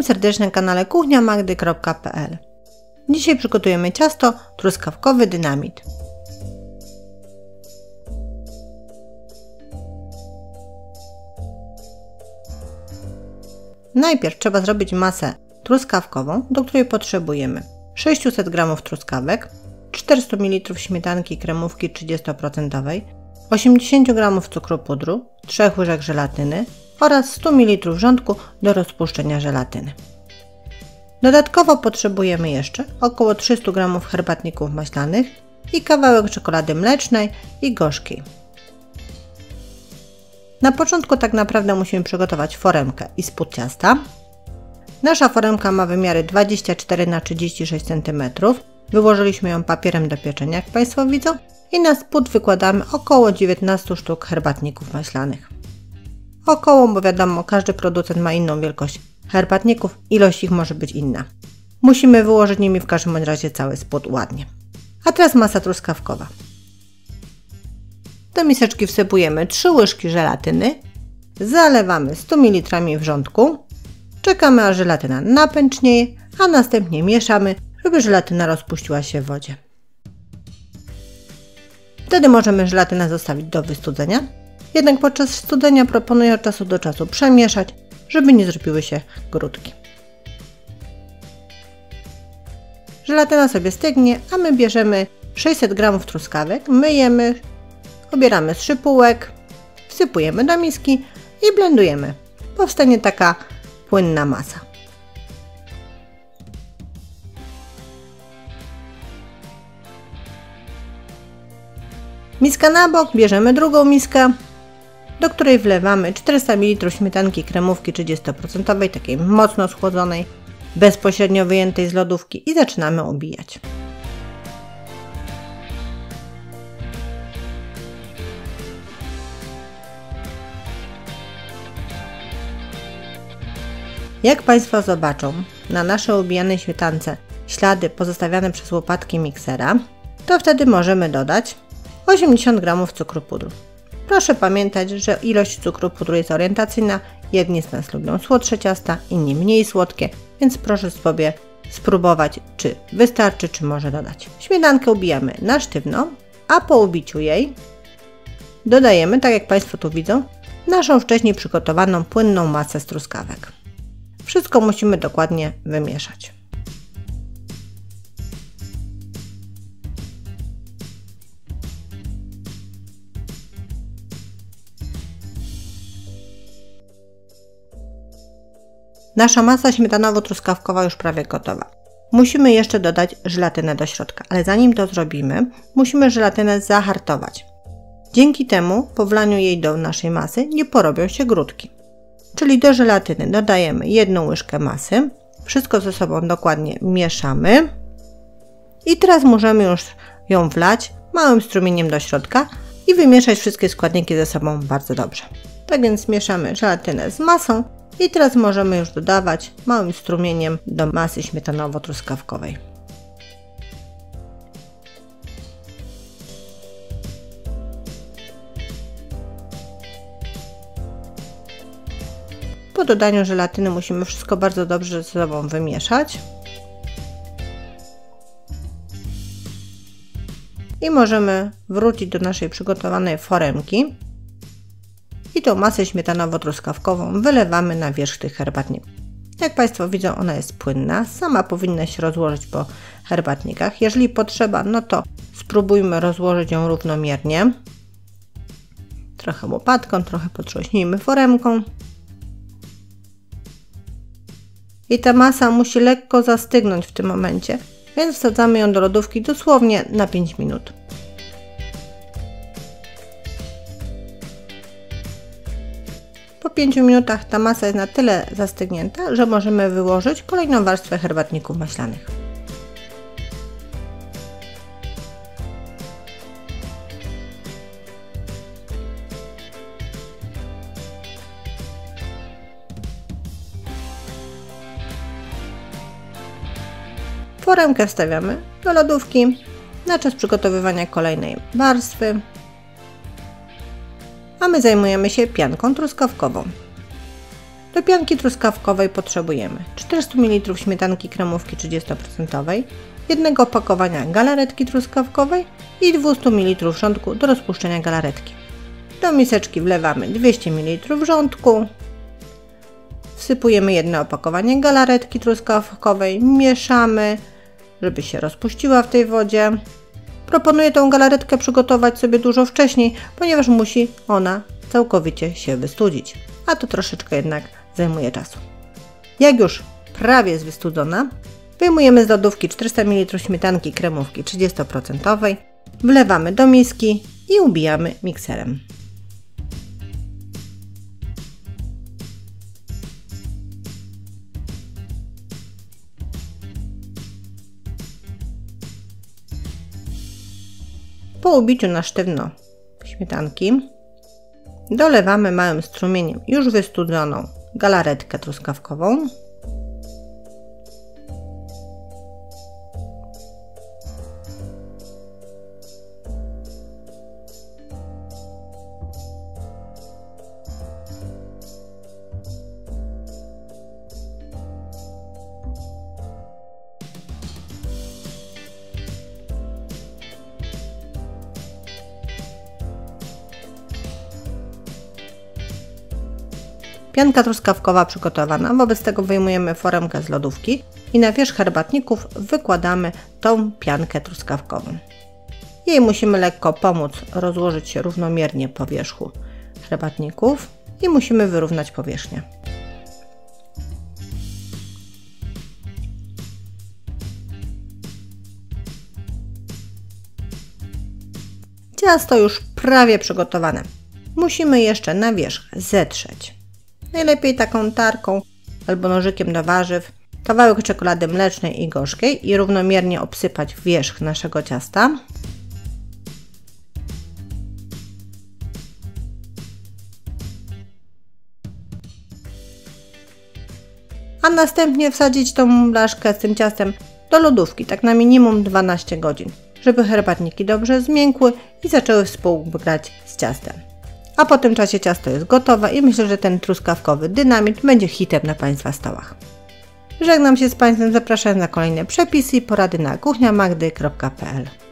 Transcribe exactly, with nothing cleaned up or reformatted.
Witam serdecznie na kanale kuchnia magdy kropka p l. Dzisiaj przygotujemy ciasto truskawkowy dynamit. Najpierw trzeba zrobić masę truskawkową, do której potrzebujemy sześćset gramów truskawek, czterysta mililitrów śmietanki kremówki trzydzieści procent, osiemdziesiąt gramów cukru pudru, trzy łyżek żelatyny oraz sto mililitrów wrzątku do rozpuszczenia żelatyny. Dodatkowo potrzebujemy jeszcze około trzysta gramów herbatników maślanych i kawałek czekolady mlecznej i gorzkiej. Na początku tak naprawdę musimy przygotować foremkę i spód ciasta. Nasza foremka ma wymiary dwadzieścia cztery na trzydzieści sześć centymetrów. Wyłożyliśmy ją papierem do pieczenia, jak Państwo widzą, i na spód wykładamy około dziewiętnaście sztuk herbatników maślanych. Około, bo wiadomo, każdy producent ma inną wielkość herbatników, ilość ich może być inna. Musimy wyłożyć nimi w każdym razie cały spód ładnie. A teraz masa truskawkowa. Do miseczki wsypujemy trzy łyżki żelatyny, zalewamy sto mililitrów wrzątku, czekamy aż żelatyna napęcznieje, a następnie mieszamy, żeby żelatyna rozpuściła się w wodzie. Wtedy możemy żelatynę zostawić do wystudzenia, jednak podczas studzenia proponuję od czasu do czasu przemieszać, żeby nie zrobiły się grudki. Żelatyna sobie stygnie, a my bierzemy sześćset gramów truskawek, myjemy, obieramy z szypułek, wsypujemy do miski i blendujemy. Powstanie taka płynna masa. Miska na bok, bierzemy drugą miskę, do której wlewamy czterysta mililitrów śmietanki kremówki trzydzieści procent, takiej mocno schłodzonej, bezpośrednio wyjętej z lodówki, i zaczynamy obijać. Jak Państwo zobaczą na naszej obijanej śmietance ślady pozostawiane przez łopatki miksera, to wtedy możemy dodać osiemdziesiąt gramów cukru pudru. Proszę pamiętać, że ilość cukru pudru jest orientacyjna. Jedni z nas lubią słodsze ciasta, inni mniej słodkie, więc proszę sobie spróbować, czy wystarczy, czy może dodać. Śmietankę ubijamy na sztywno, a po ubiciu jej dodajemy, tak jak Państwo tu widzą, naszą wcześniej przygotowaną płynną masę z truskawek. Wszystko musimy dokładnie wymieszać. Nasza masa śmietanowo-truskawkowa już prawie gotowa. Musimy jeszcze dodać żelatynę do środka, ale zanim to zrobimy, musimy żelatynę zahartować. Dzięki temu po wlaniu jej do naszej masy nie porobią się grudki. Czyli do żelatyny dodajemy jedną łyżkę masy, wszystko ze sobą dokładnie mieszamy i teraz możemy już ją wlać małym strumieniem do środka i wymieszać wszystkie składniki ze sobą bardzo dobrze. Tak więc mieszamy żelatynę z masą i teraz możemy już dodawać małym strumieniem do masy śmietanowo-truskawkowej. Po dodaniu żelatyny musimy wszystko bardzo dobrze ze sobą wymieszać. I możemy wrócić do naszej przygotowanej foremki i tą masę śmietanowo-truskawkową wylewamy na wierzch tych herbatników. Jak Państwo widzą, ona jest płynna, sama powinna się rozłożyć po herbatnikach. Jeżeli potrzeba, no to spróbujmy rozłożyć ją równomiernie. Trochę łopatką, trochę potrząśnijmy foremką. I ta masa musi lekko zastygnąć w tym momencie, więc wsadzamy ją do lodówki dosłownie na pięć minut. Po pięciu minutach ta masa jest na tyle zastygnięta, że możemy wyłożyć kolejną warstwę herbatników maślanych. Foremkę wstawiamy do lodówki na czas przygotowywania kolejnej warstwy, a my zajmujemy się pianką truskawkową. Do pianki truskawkowej potrzebujemy czterysta mililitrów śmietanki kremówki trzydzieści procent, jednego opakowania galaretki truskawkowej i dwieście mililitrów wrzątku do rozpuszczenia galaretki. Do miseczki wlewamy dwieście mililitrów wrzątku, wsypujemy jedno opakowanie galaretki truskawkowej, mieszamy, żeby się rozpuściła w tej wodzie. Proponuję tą galaretkę przygotować sobie dużo wcześniej, ponieważ musi ona całkowicie się wystudzić, a to troszeczkę jednak zajmuje czasu. Jak już prawie jest wystudzona, wyjmujemy z lodówki czterysta mililitrów śmietanki kremówki trzydzieści procent, wlewamy do miski i ubijamy mikserem. Po ubiciu na sztywno śmietanki dolewamy małym strumieniem już wystudzoną galaretkę truskawkową. Pianka truskawkowa przygotowana, wobec tego wyjmujemy foremkę z lodówki i na wierzch herbatników wykładamy tą piankę truskawkową. Jej musimy lekko pomóc rozłożyć się równomiernie po wierzchu herbatników i musimy wyrównać powierzchnię. Ciasto już prawie przygotowane. Musimy jeszcze na wierzch zetrzeć. Najlepiej taką tarką albo nożykiem do warzyw kawałek czekolady mlecznej i gorzkiej i równomiernie obsypać wierzch naszego ciasta. A następnie wsadzić tą blaszkę z tym ciastem do lodówki, tak na minimum dwanaście godzin, żeby herbatniki dobrze zmiękły i zaczęły współgrać z ciastem. A po tym czasie ciasto jest gotowe i myślę, że ten truskawkowy dynamit będzie hitem na Państwa stołach. Żegnam się z Państwem, zapraszam na kolejne przepisy i porady na kuchnia magdy kropka p l.